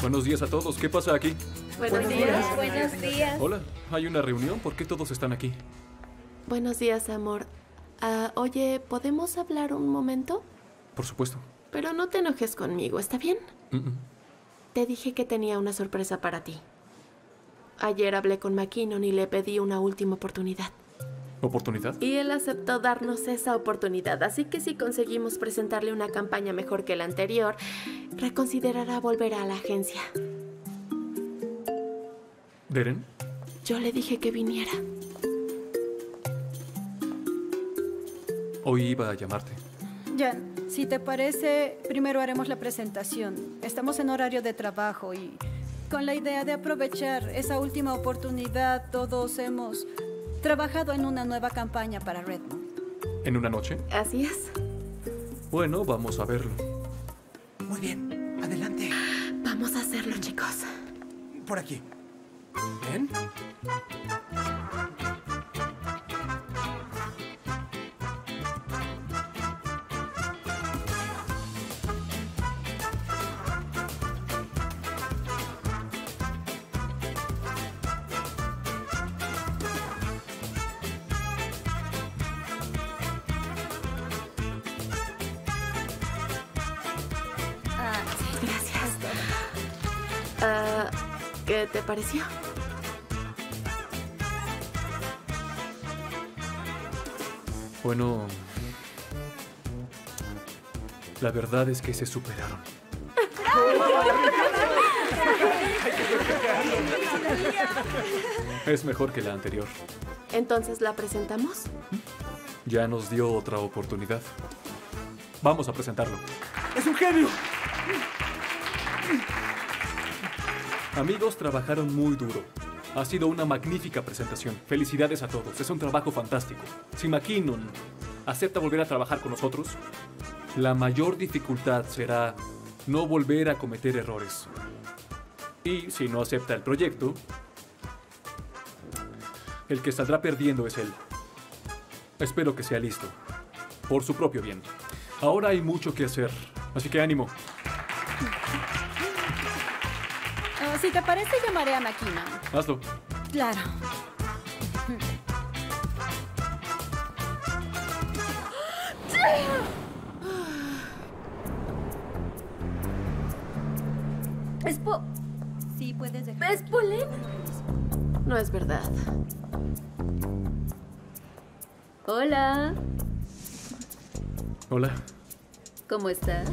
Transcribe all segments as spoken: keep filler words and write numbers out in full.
Buenos días a todos. ¿Qué pasa aquí? Buenos, Buenos días. días. Buenos días. Hola, ¿hay una reunión? ¿Por qué todos están aquí? Buenos días, amor. Uh, oye, ¿podemos hablar un momento? Por supuesto. Pero no te enojes conmigo, ¿está bien? Mm -mm. Te dije que tenía una sorpresa para ti. Ayer hablé con McKinnon y le pedí una última oportunidad. ¿Oportunidad? Y él aceptó darnos esa oportunidad. Así que si conseguimos presentarle una campaña mejor que la anterior, reconsiderará volver a la agencia. ¿Deren? Yo le dije que viniera. Hoy iba a llamarte. Jan, si te parece, primero haremos la presentación. Estamos en horario de trabajo y con la idea de aprovechar esa última oportunidad, todos hemos trabajado en una nueva campaña para Redmond. ¿En una noche? Así es. Bueno, vamos a verlo. Muy bien, adelante. Vamos a hacerlo, chicos. Por aquí. ¿Ven? Uh, ¿Qué te pareció? Bueno, la verdad es que se superaron. Es mejor que la anterior. ¿Entonces la presentamos? Ya nos dio otra oportunidad. Vamos a presentarlo. ¡Es un genio! Amigos, trabajaron muy duro. Ha sido una magnífica presentación. Felicidades a todos. Es un trabajo fantástico. Si McKinnon acepta volver a trabajar con nosotros, la mayor dificultad será no volver a cometer errores. Y si no acepta el proyecto, el que saldrá perdiendo es él. Espero que sea listo, por su propio bien. Ahora hay mucho que hacer, así que ánimo. Uh, si te parece, llamaré a McKinnon. Hazlo. Claro. ¿Es po... Sí, puedes dejar. ¿Es polen? No es verdad. Hola. Hola. ¿Cómo estás?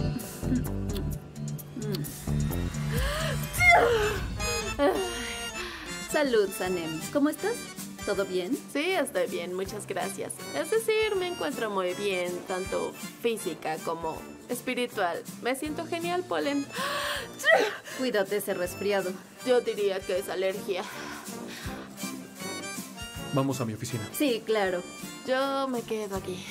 Salud, Sanem. ¿Cómo estás? ¿Todo bien? Sí, estoy bien, muchas gracias. Es decir, me encuentro muy bien, tanto física como espiritual. Me siento genial, Polen. Cuídate ese resfriado. Yo diría que es alergia. Vamos a mi oficina. Sí, claro. Yo me quedo aquí.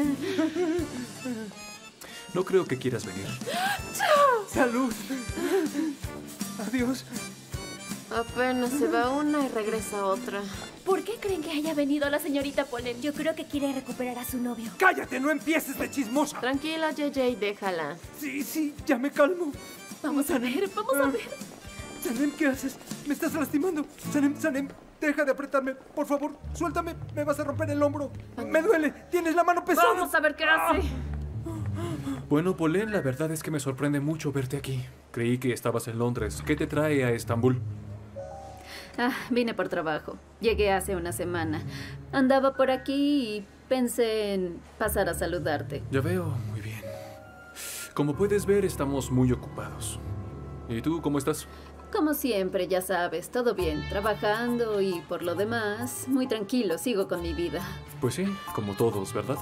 No creo que quieras venir. ¡Salud! Adiós. Apenas se va una y regresa otra. ¿Por qué creen que haya venido la señorita Polen? Yo creo que quiere recuperar a su novio. ¡Cállate! ¡No empieces de chismosa! Tranquila, J J, déjala. Sí, sí, ya me calmo. Vamos a ver, vamos a ver. Sanem, ¿qué haces? Me estás lastimando. Sanem, Sanem, deja de apretarme. Por favor, suéltame. Me vas a romper el hombro. Me duele. Tienes la mano pesada. Vamos a ver qué hace. Bueno, Polen, la verdad es que me sorprende mucho verte aquí. Creí que estabas en Londres. ¿Qué te trae a Estambul? Ah, vine por trabajo. Llegué hace una semana. Andaba por aquí y pensé en pasar a saludarte. Ya veo, muy bien. Como puedes ver, estamos muy ocupados. ¿Y tú, cómo estás? Como siempre, ya sabes, todo bien. Trabajando y por lo demás, muy tranquilo, sigo con mi vida. Pues sí, como todos, ¿verdad?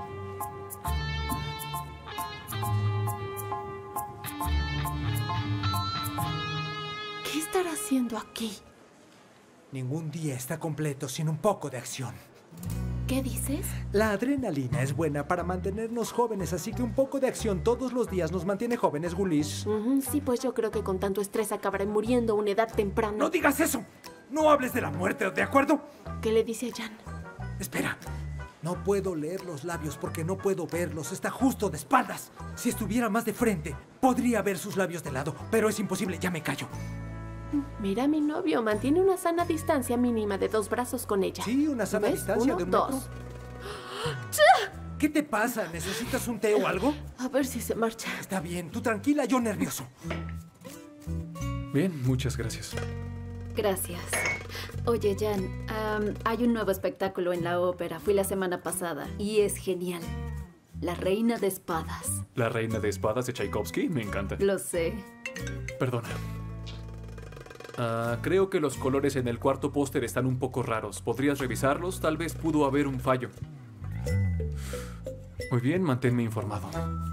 ¿Qué estará haciendo aquí? Ningún día está completo sin un poco de acción. ¿Qué dices? La adrenalina es buena para mantenernos jóvenes, así que un poco de acción todos los días nos mantiene jóvenes, Gulis. Uh-huh, sí, pues yo creo que con tanto estrés acabaré muriendo a una edad temprana. ¡No digas eso! ¡No hables de la muerte, ¿de acuerdo? ¿Qué le dice a Jan? Espera. No puedo leer los labios porque no puedo verlos. Está justo de espaldas. Si estuviera más de frente, podría ver sus labios de lado, pero es imposible. Ya me callo. Mira a mi novio, mantiene una sana distancia mínima de dos brazos con ella. Sí, una sana ¿Ves? distancia Uno, de un dos. metro. ¿Qué te pasa? ¿Necesitas un té o algo? A ver si se marcha. Está bien, tú tranquila, yo nervioso. Bien, muchas gracias. Gracias. Oye, Jan, um, hay un nuevo espectáculo en la ópera. Fui la semana pasada y es genial. La Reina de Espadas. ¿La Reina de Espadas de Tchaikovsky? Me encanta. Lo sé. Perdona. Ah, creo que los colores en el cuarto póster están un poco raros. ¿Podrías revisarlos? Tal vez pudo haber un fallo. Muy bien, manténme informado.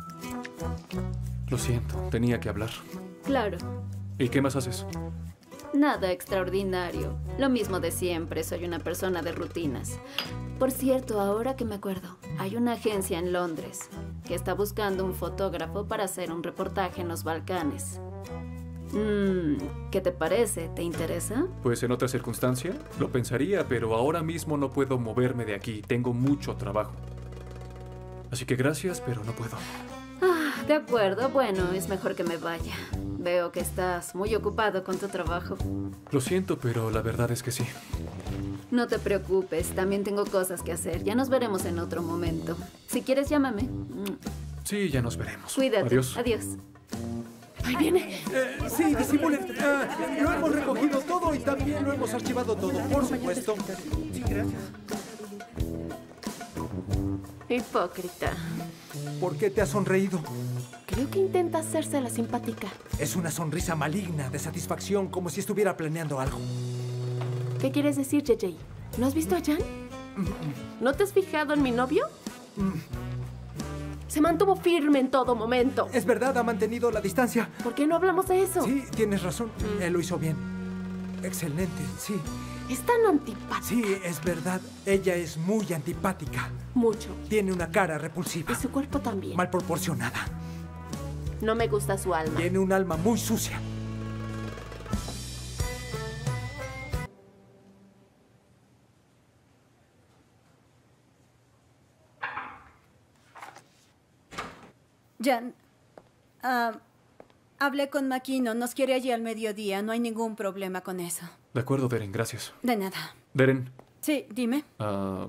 Lo siento, tenía que hablar. Claro. ¿Y qué más haces? Nada extraordinario. Lo mismo de siempre. Soy una persona de rutinas. Por cierto, ahora que me acuerdo, hay una agencia en Londres que está buscando un fotógrafo para hacer un reportaje en los Balcanes. Mm, ¿qué te parece? ¿Te interesa? Pues en otra circunstancia lo pensaría, pero ahora mismo no puedo moverme de aquí. Tengo mucho trabajo. Así que gracias, pero no puedo. Ah, de acuerdo. Bueno, es mejor que me vaya. Veo que estás muy ocupado con tu trabajo. Lo siento, pero la verdad es que sí. No te preocupes, también tengo cosas que hacer. Ya nos veremos en otro momento. Si quieres, llámame. Sí, ya nos veremos. Cuídate. Adiós. Adiós. Ahí viene. Eh, sí, disimulen. Ah, lo hemos recogido todo y también lo hemos archivado todo, por supuesto. Sí, gracias. Hipócrita. ¿Por qué te has sonreído? Creo que intenta hacerse la simpática. Es una sonrisa maligna de satisfacción, como si estuviera planeando algo. ¿Qué quieres decir, J J? ¿No has visto a Jan? ¿No te has fijado en mi novio? Se mantuvo firme en todo momento. Es verdad, ha mantenido la distancia. ¿Por qué no hablamos de eso? Sí, tienes razón. Él lo hizo bien. Excelente, sí. Es tan antipático. Sí, es verdad. Ella es muy antipática. Mucho. Tiene una cara repulsiva. Y su cuerpo también. Mal proporcionada. No me gusta su alma. Tiene un alma muy sucia. Jan, ah, hablé con McKinnon. Nos quiere allí al mediodía. No hay ningún problema con eso. De acuerdo, Deren, gracias. De nada. Deren, Sí, dime. ah,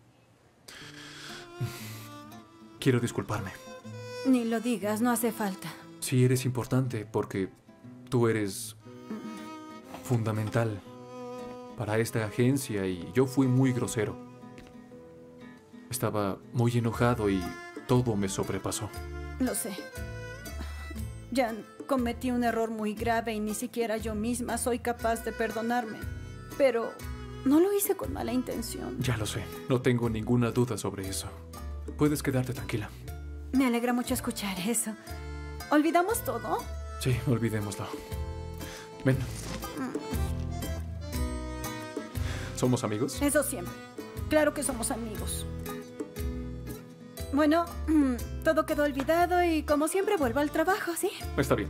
quiero disculparme. Ni lo digas, no hace falta. Sí, eres importante porque tú eres fundamental para esta agencia y yo fui muy grosero. Estaba muy enojado y todo me sobrepasó. Lo sé. Jan, cometí un error muy grave y ni siquiera yo misma soy capaz de perdonarme. Pero no lo hice con mala intención. Ya lo sé, no tengo ninguna duda sobre eso. Puedes quedarte tranquila. Me alegra mucho escuchar eso. ¿Olvidamos todo? Sí, olvidémoslo. Ven. ¿Somos amigos? Eso siempre. Claro que somos amigos. Bueno, mm, todo quedó olvidado y como siempre vuelvo al trabajo, ¿sí? Está bien.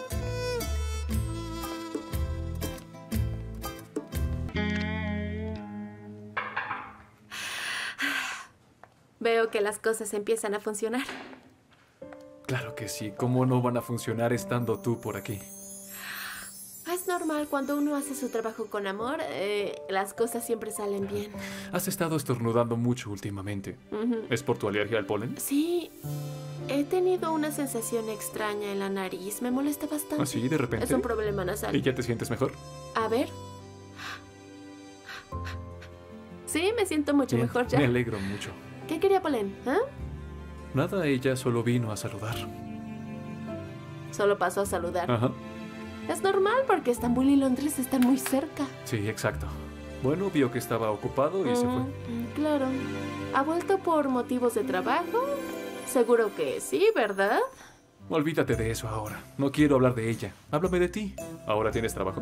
Veo que las cosas empiezan a funcionar. Claro que sí. ¿Cómo no van a funcionar estando tú por aquí? Es normal, cuando uno hace su trabajo con amor, eh, las cosas siempre salen bien. Has estado estornudando mucho últimamente. Ujú. ¿Es por tu alergia al polen? Sí, he tenido una sensación extraña en la nariz. Me molesta bastante. ¿Ah, sí? ¿De repente? Es un problema nasal. ¿Y ya te sientes mejor? A ver. Sí, me siento mucho Bien, mejor ya. me alegro mucho. ¿Qué quería Polen? ¿Ah? Nada, ella solo vino a saludar. Solo pasó a saludar. Ajá. Es normal porque Estambul y Londres están muy cerca. Sí, exacto. Bueno, vio que estaba ocupado y se fue. Mm, claro. ¿Ha vuelto por motivos de trabajo? Seguro que sí, ¿verdad? Olvídate de eso ahora. No quiero hablar de ella. Háblame de ti. ¿Ahora tienes trabajo?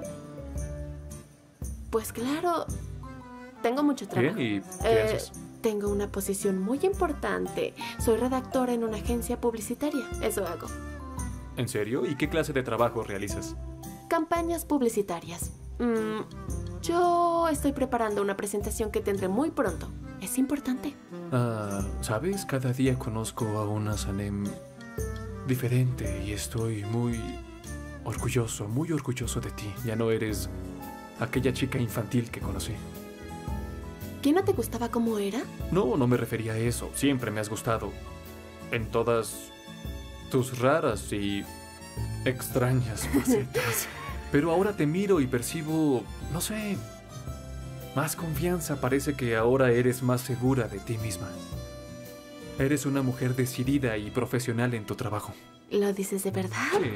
Pues claro. Tengo mucho trabajo. Bien, ¿y qué Eh, haces? Tengo una posición muy importante. Soy redactora en una agencia publicitaria. Eso hago. ¿En serio? ¿Y qué clase de trabajo realizas? Campañas publicitarias. Mm, yo estoy preparando una presentación que tendré muy pronto. Es Es importante. Ah, ¿sabes? Cada día conozco a una Sanem diferente y estoy muy orgulloso, muy orgulloso de ti. Ya no eres aquella chica infantil que conocí. ¿Qué no te gustaba cómo era? No, no me refería a eso. Siempre me has gustado. En todas tus raras y extrañas facetas. Pero ahora te miro y percibo, no sé, más confianza. Parece que ahora eres más segura de ti misma. Eres una mujer decidida y profesional en tu trabajo. ¿Lo dices de verdad? Sí.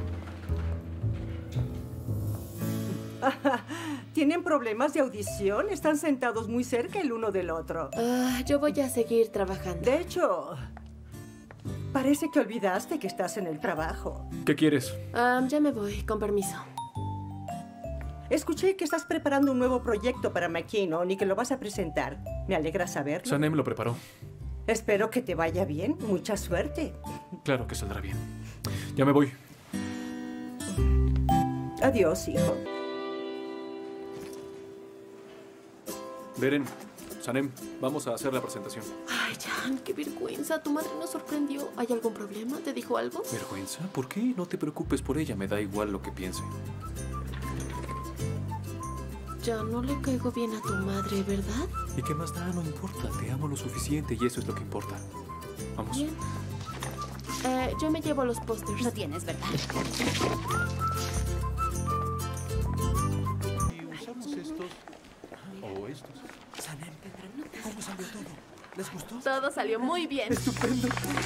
¿Tienen problemas de audición? Están sentados muy cerca el uno del otro. Ah, yo voy a seguir trabajando. De hecho, parece que olvidaste que estás en el trabajo. ¿Qué quieres? Ah, ya me voy, con permiso. Escuché que estás preparando un nuevo proyecto para McKinnon y que lo vas a presentar. Me alegra saberlo. Sanem lo preparó. Espero que te vaya bien. Mucha suerte. Claro que saldrá bien. Ya me voy. Adiós, hijo. Beren, Sanem, vamos a hacer la presentación. Ay, Jan, qué vergüenza. Tu madre nos sorprendió. ¿Hay algún problema? ¿Te dijo algo? ¿Vergüenza? ¿Por qué? No te preocupes por ella. Me da igual lo que piense. Ya no le caigo bien a tu madre, ¿verdad? ¿Y qué más da? No importa. Te amo lo suficiente y eso es lo que importa. Vamos. Bien. Eh, yo me llevo los pósters. Lo tienes, ¿verdad? ¿Y usamos estos o estos? Sanem, ¿cómo salió todo? ¿Les gustó? Todo salió muy bien. Estupendo.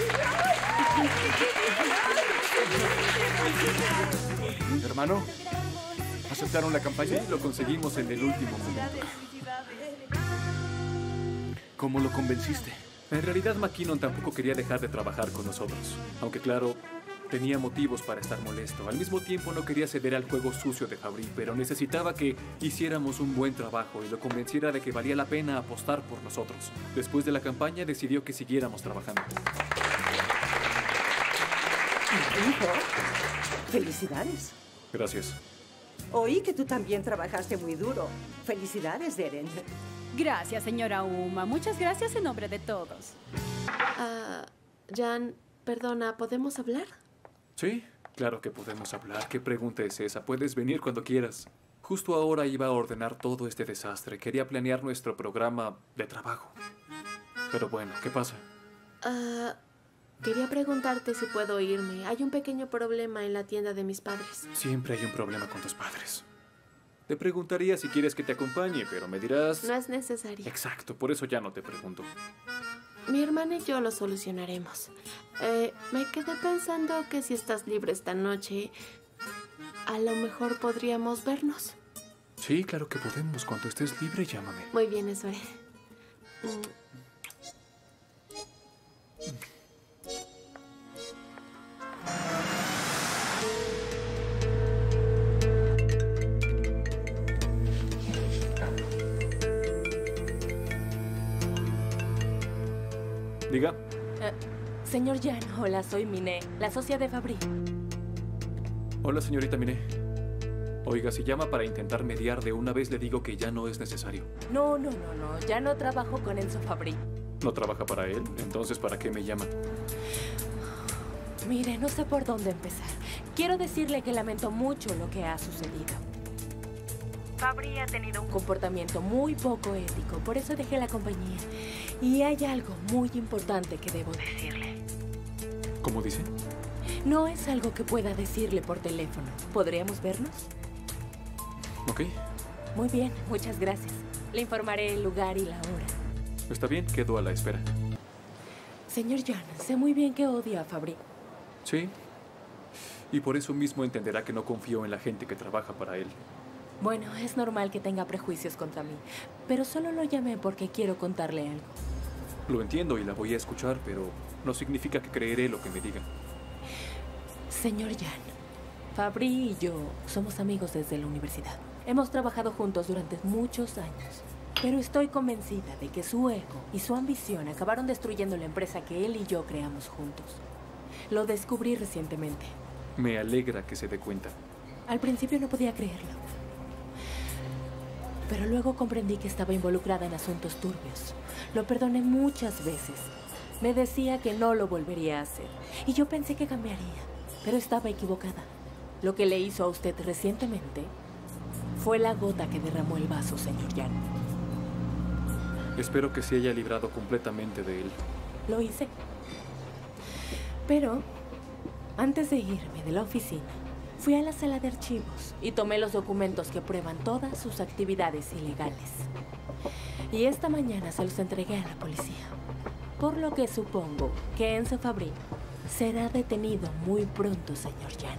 Hermano, ¿aceptaron la campaña? Sí, lo conseguimos en el último momento. ¿Cómo lo convenciste? En realidad, McKinnon tampoco quería dejar de trabajar con nosotros. Aunque claro, tenía motivos para estar molesto. Al mismo tiempo no quería ceder al juego sucio de Fabry, pero necesitaba que hiciéramos un buen trabajo y lo convenciera de que valía la pena apostar por nosotros. Después de la campaña decidió que siguiéramos trabajando. Hijo, felicidades. Gracias. Oí que tú también trabajaste muy duro. Felicidades, Eren. Gracias, señora Uma. Muchas gracias en nombre de todos. Ah, Jan, perdona, ¿podemos hablar? Sí, claro que podemos hablar. ¿Qué pregunta es esa? Puedes venir cuando quieras. Justo ahora iba a ordenar todo este desastre. Quería planear nuestro programa de trabajo. Pero bueno, ¿qué pasa? Ah, quería preguntarte si puedo irme. Hay un pequeño problema en la tienda de mis padres. Siempre hay un problema con tus padres. Te preguntaría si quieres que te acompañe, pero me dirás... No es necesario. Exacto, por eso ya no te pregunto. Mi hermana y yo lo solucionaremos. Eh, me quedé pensando que si estás libre esta noche, a lo mejor podríamos vernos. Sí, claro que podemos. Cuando estés libre, llámame. Muy bien, eso haré. Mm. Diga. Eh, señor Jan, hola, soy Miné, la socia de Fabry. Hola, señorita Miné. Oiga, si llama para intentar mediar, de una vez le digo que ya no es necesario. No, no, no, no, ya no trabajo con Enzo Fabry. ¿No trabaja para él? Entonces, ¿para qué me llama? Mire, no sé por dónde empezar. Quiero decirle que lamento mucho lo que ha sucedido. Fabry ha tenido un comportamiento muy poco ético, por eso dejé la compañía. Y hay algo muy importante que debo decirle. ¿Cómo dice? No es algo que pueda decirle por teléfono. ¿Podríamos vernos? Ok. Muy bien, muchas gracias. Le informaré el lugar y la hora. Está bien, quedo a la espera. Señor Jan, sé muy bien que odia a Fabry. Sí. Y por eso mismo entenderá que no confío en la gente que trabaja para él. Bueno, es normal que tenga prejuicios contra mí, pero solo lo llamé porque quiero contarle algo. Lo entiendo y la voy a escuchar, pero no significa que creeré lo que me diga. Señor Jan, Fabry y yo somos amigos desde la universidad. Hemos trabajado juntos durante muchos años, pero estoy convencida de que su ego y su ambición acabaron destruyendo la empresa que él y yo creamos juntos. Lo descubrí recientemente. Me alegra que se dé cuenta. Al principio no podía creerlo. Pero luego comprendí que estaba involucrada en asuntos turbios. Lo perdoné muchas veces. Me decía que no lo volvería a hacer. Y yo pensé que cambiaría. Pero estaba equivocada. Lo que le hizo a usted recientemente fue la gota que derramó el vaso, señor Jan. Espero que se haya librado completamente de él. Lo hice. Pero, antes de irme de la oficina, fui a la sala de archivos y tomé los documentos que prueban todas sus actividades ilegales. Y esta mañana se los entregué a la policía. Por lo que supongo que Enzo Fabri será detenido muy pronto, señor Jan.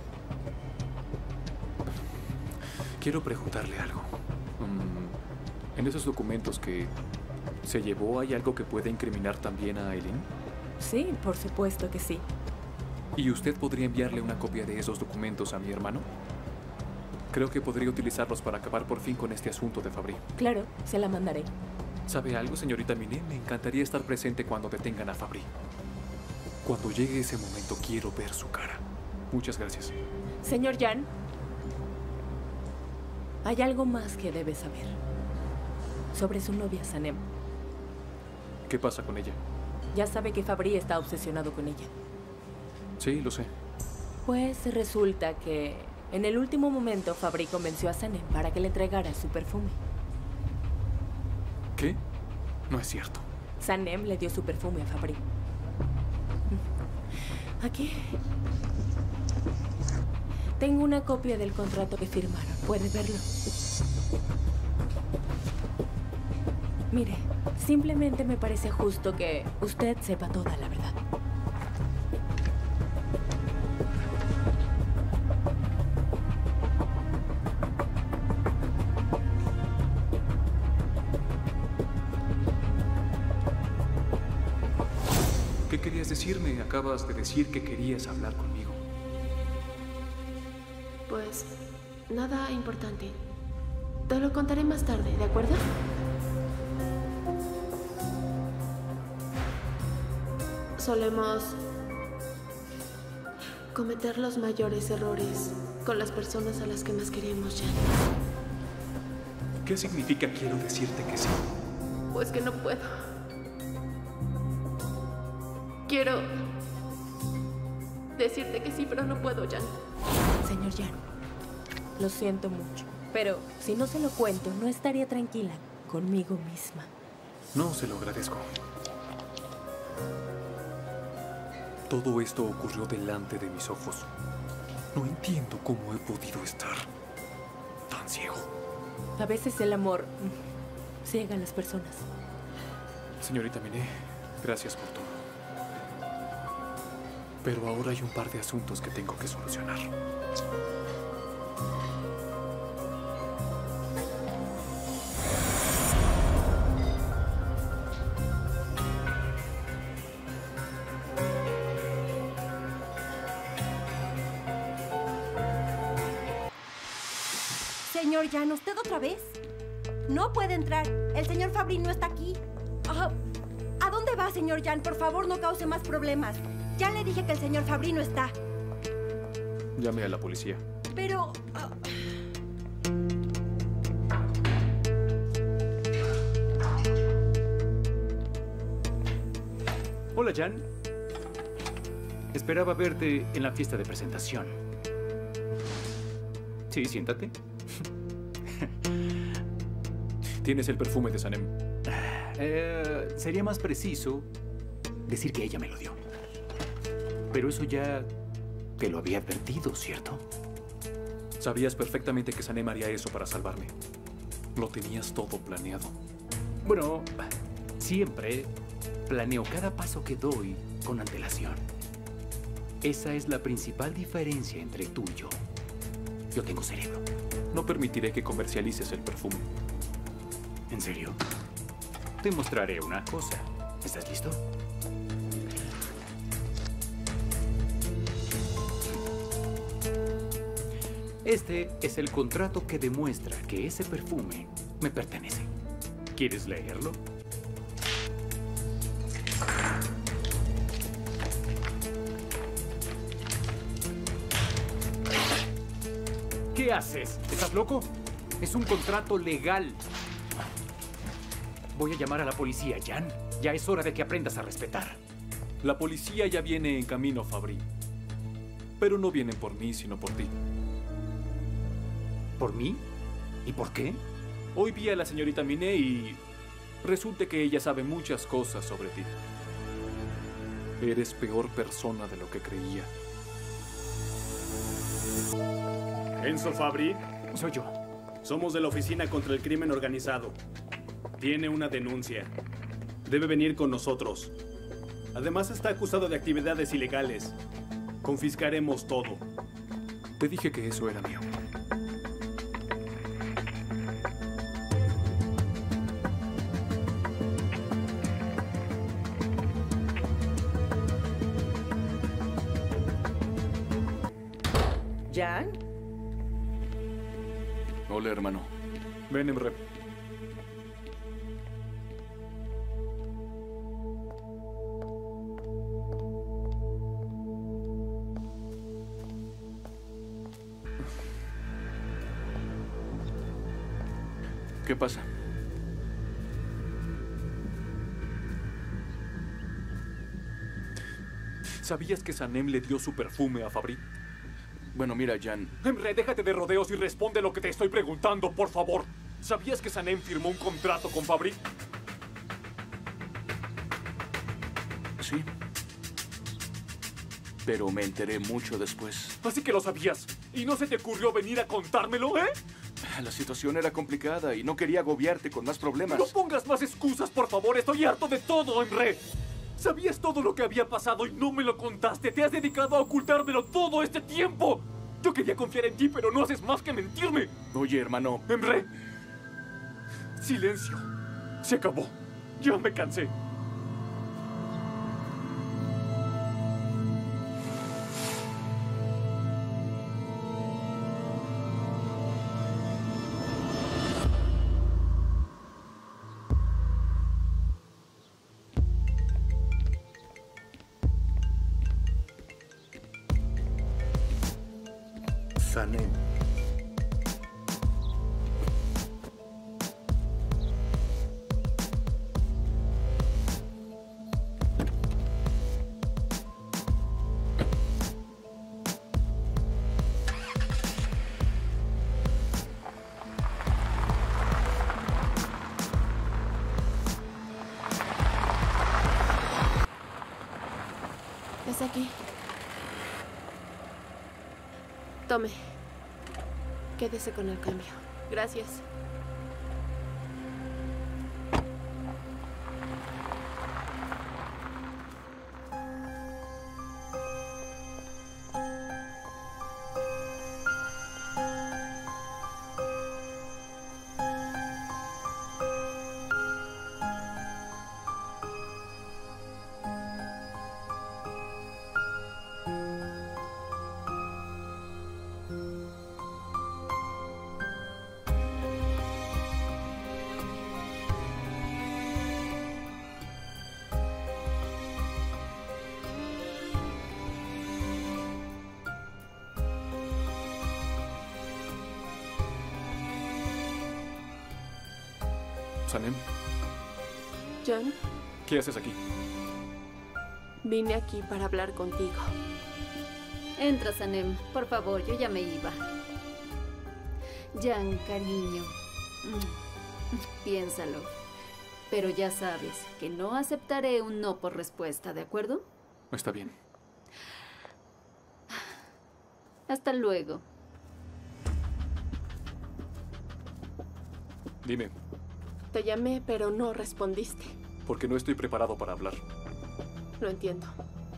Quiero preguntarle algo. Um, ¿En esos documentos que se llevó hay algo que pueda incriminar también a Eileen? Sí, por supuesto que sí. ¿Y usted podría enviarle una copia de esos documentos a mi hermano? Creo que podría utilizarlos para acabar por fin con este asunto de Fabri. Claro, se la mandaré. ¿Sabe algo, señorita Miné? Me encantaría estar presente cuando detengan a Fabri. Cuando llegue ese momento, quiero ver su cara. Muchas gracias. Señor Jan, hay algo más que debe saber. Sobre su novia, Sanem. ¿Qué pasa con ella? Ya sabe que Fabri está obsesionado con ella. Sí, lo sé. Pues resulta que en el último momento Fabri convenció a Sanem para que le entregara su perfume. ¿Qué? No es cierto. Sanem le dio su perfume a Fabri. Aquí tengo una copia del contrato que firmaron. ¿Puede verlo? Mire, simplemente me parece justo que usted sepa toda la verdad. ¿Qué querías decirme? Acabas de decir que querías hablar conmigo. Pues nada importante. Te lo contaré más tarde, ¿de acuerdo? Solemos cometer los mayores errores con las personas a las que más queremos, Jan. ¿Qué significa quiero decirte que sí? Pues que no puedo. Quiero decirte que sí, pero no puedo, Jan. Señor Jan, lo siento mucho, pero si no se lo cuento, no estaría tranquila conmigo misma. No, se lo agradezco. Todo esto ocurrió delante de mis ojos. No entiendo cómo he podido estar tan ciego. A veces el amor mm, ciega a las personas. Señorita Miné, gracias por todo. Pero ahora hay un par de asuntos que tengo que solucionar. Señor Jan, ¿usted otra vez? No puede entrar. El señor Fabri no está aquí. Ah, ¿a dónde va, señor Jan? Por favor, no cause más problemas. Ya le dije que el señor Fabri no está. Llame a la policía. Pero... Uh... Hola, Jan. Esperaba verte en la fiesta de presentación. Sí, siéntate. ¿Tienes el perfume de Sanem? Eh, sería más preciso decir que ella me lo dio. Pero eso ya te lo había advertido, ¿cierto? Sabías perfectamente que Sanem haría eso para salvarme. Lo tenías todo planeado. Bueno, siempre planeo cada paso que doy con antelación. Esa es la principal diferencia entre tú y yo. Yo tengo cerebro. No permitiré que comercialices el perfume. ¿En serio? Te mostraré una cosa. ¿Estás listo? Este es el contrato que demuestra que ese perfume me pertenece. ¿Quieres leerlo? ¿Qué haces? ¿Estás loco? Es un contrato legal. Voy a llamar a la policía, Jan. Ya es hora de que aprendas a respetar. La policía ya viene en camino, Fabry. Pero no vienen por mí, sino por ti. ¿Por mí? ¿Y por qué? Hoy vi a la señorita Minet y resulta que ella sabe muchas cosas sobre ti. Eres peor persona de lo que creía. Enzo Fabry. Soy yo. Somos de la Oficina contra el Crimen Organizado. Tiene una denuncia. Debe venir con nosotros. Además está acusado de actividades ilegales. Confiscaremos todo. Te dije que eso era mío. ¿Jan? Hola, hermano. Ven, Emre. ¿Qué pasa? ¿Sabías que Sanem le dio su perfume a Fabry? Bueno, mira, Jan. Emre, déjate de rodeos y responde lo que te estoy preguntando, por favor. ¿Sabías que Sanem firmó un contrato con Fabry? Sí. Pero me enteré mucho después. Así que lo sabías. ¿Y no se te ocurrió venir a contármelo, eh? La situación era complicada y no quería agobiarte con más problemas. No pongas más excusas, por favor. Estoy harto de todo, Emre. Sabías todo lo que había pasado y no me lo contaste. Te has dedicado a ocultármelo todo este tiempo. Yo quería confiar en ti, pero no haces más que mentirme. Oye, hermano. Emre. Silencio. Se acabó. Ya me cansé. Sanem. Es aquí. Tome. Quédese con el cambio. Gracias. Sanem, John, ¿qué haces aquí? vine aquí para hablar contigo. Entra, Sanem. Por favor, yo ya me iba. Jan, cariño. Mm, Piénsalo. Pero ya sabes que no aceptaré un no por respuesta, ¿de acuerdo? Está bien. Hasta luego. Dime, Te llamé, pero no respondiste. porque no estoy preparado para hablar. Lo entiendo.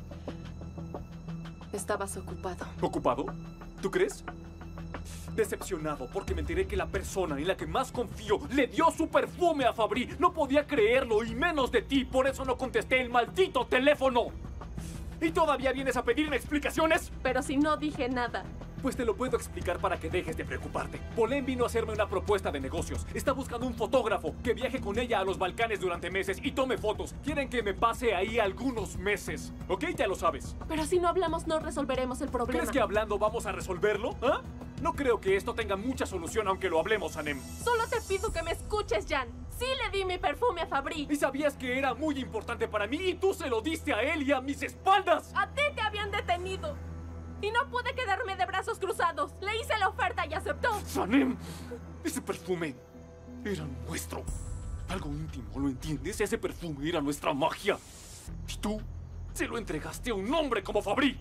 Estabas ocupado. ¿Ocupado? ¿Tú crees? Decepcionado porque me enteré que la persona en la que más confío le dio su perfume a Fabry. No podía creerlo y menos de ti. Por eso no contesté el maldito teléfono. ¿Y todavía vienes a pedirme explicaciones? Pero si no dije nada. Pues te lo puedo explicar para que dejes de preocuparte. Polén vino a hacerme una propuesta de negocios. Está buscando un fotógrafo que viaje con ella a los Balcanes durante meses y tome fotos. Quieren que me pase ahí algunos meses. ¿Ok? Ya lo sabes. Pero si no hablamos, no resolveremos el problema. ¿Crees que hablando vamos a resolverlo? ¿Ah? No creo que esto tenga mucha solución aunque lo hablemos, Sanem. Solo te pido que me escuches, Jan. Sí le di mi perfume a Fabri. Y sabías que era muy importante para mí y tú se lo diste a él y a mis espaldas. A ti te habían detenido. Y no pude quedarme de brazos cruzados. Le hice la oferta y aceptó. Sanem, ese perfume era nuestro. Algo íntimo, ¿lo entiendes? Ese perfume era nuestra magia. Y tú se lo entregaste a un hombre como Fabri.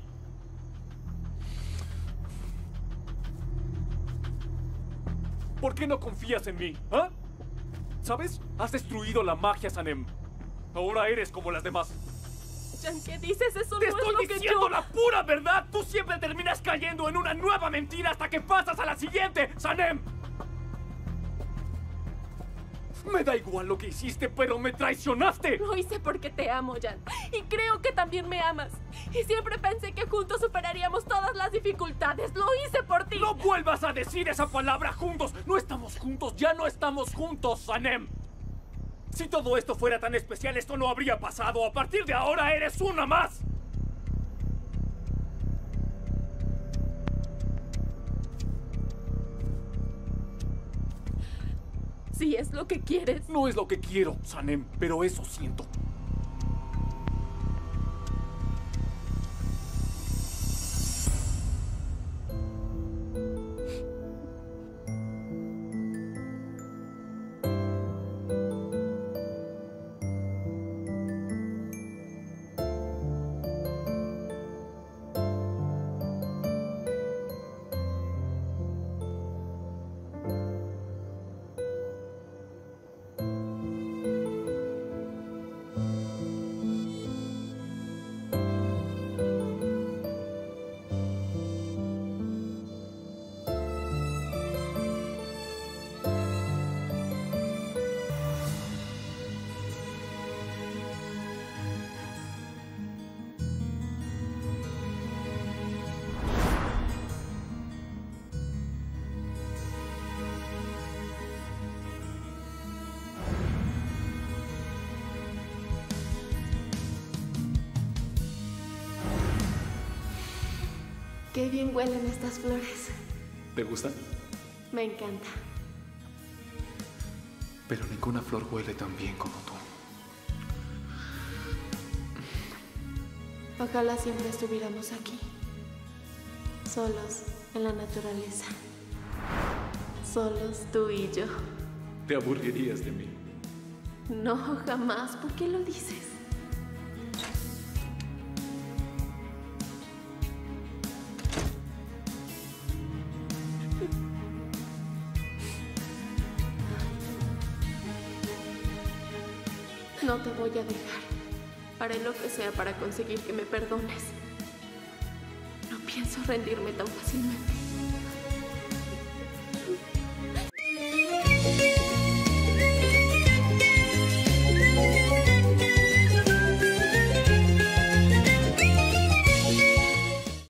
¿Por qué no confías en mí? ¿Ah? ¿Sabes? Has destruido la magia, Sanem. Ahora eres como las demás. Jan, ¿qué dices? Eso ¡Te no estoy es lo que diciendo yo... la pura verdad! Tú siempre terminas cayendo en una nueva mentira hasta que pasas a la siguiente, Sanem. Me da igual lo que hiciste, pero me traicionaste. Lo hice porque te amo, Jan. Y creo que también me amas. Y siempre pensé que juntos superaríamos todas las dificultades. Lo hice por ti. No vuelvas a decir esa palabra juntos. No estamos juntos. Ya no estamos juntos, Sanem. Si todo esto fuera tan especial, esto no habría pasado. A partir de ahora eres una más. Si es lo que quieres. No es lo que quiero, Sanem, pero eso siento. Qué bien huelen estas flores. ¿Te gustan? Me encanta. Pero ninguna flor huele tan bien como tú. Ojalá siempre estuviéramos aquí. Solos en la naturaleza. Solos tú y yo. Te aburrirías de mí. No, jamás. ¿Por qué lo dices? No te voy a dejar. Haré lo que sea para conseguir que me perdones. No pienso rendirme tan fácilmente.